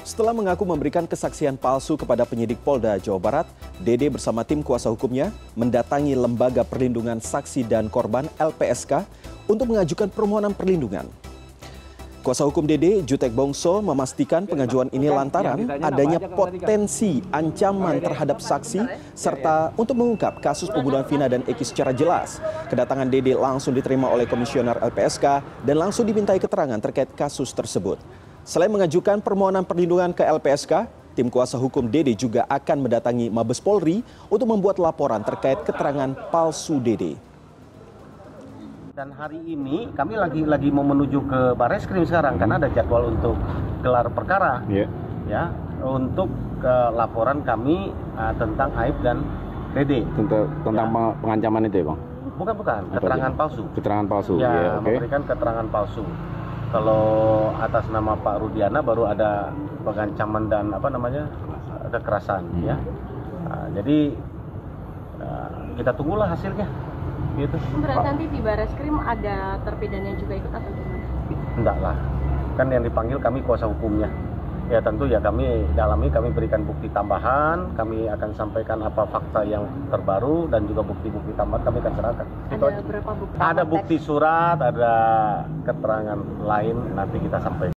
Setelah mengaku memberikan kesaksian palsu kepada penyidik Polda Jawa Barat, Dede bersama tim kuasa hukumnya mendatangi Lembaga Perlindungan Saksi dan Korban (LPSK) untuk mengajukan permohonan perlindungan. Kuasa hukum Dede, Jutek Bongso, memastikan pengajuan ini lantaran adanya potensi ancaman terhadap saksi serta untuk mengungkap kasus pembunuhan Vina dan Eki secara jelas. Kedatangan Dede langsung diterima oleh Komisioner LPSK dan langsung dimintai keterangan terkait kasus tersebut. Selain mengajukan permohonan perlindungan ke LPSK, tim kuasa hukum Dede juga akan mendatangi Mabes Polri untuk membuat laporan terkait keterangan palsu Dede. Dan hari ini kami lagi mau menuju ke Barreskrim sekarang karena ada jadwal untuk gelar perkara, ya, untuk laporan kami tentang Aib dan Dede. Tentang ya. Pengancaman itu ya, Bang? Bukan, keterangan palsu. Keterangan palsu, ya, memberikan keterangan palsu. Kalau atas nama Pak Rudiana baru ada pengancaman dan kekerasan, ya. Jadi kita tunggulah hasilnya. Gitu. Berarti nanti di Barreskrim ada terpidana juga ikut atau gimana? Enggak lah, kan yang dipanggil kami kuasa hukumnya. Ya tentu ya kami dalami, kami berikan bukti tambahan, kami akan sampaikan apa fakta yang terbaru dan juga bukti-bukti tambahan kami akan serahkan. Ada berapa bukti? Ada bukti surat, ada keterangan lain nanti kita sampaikan.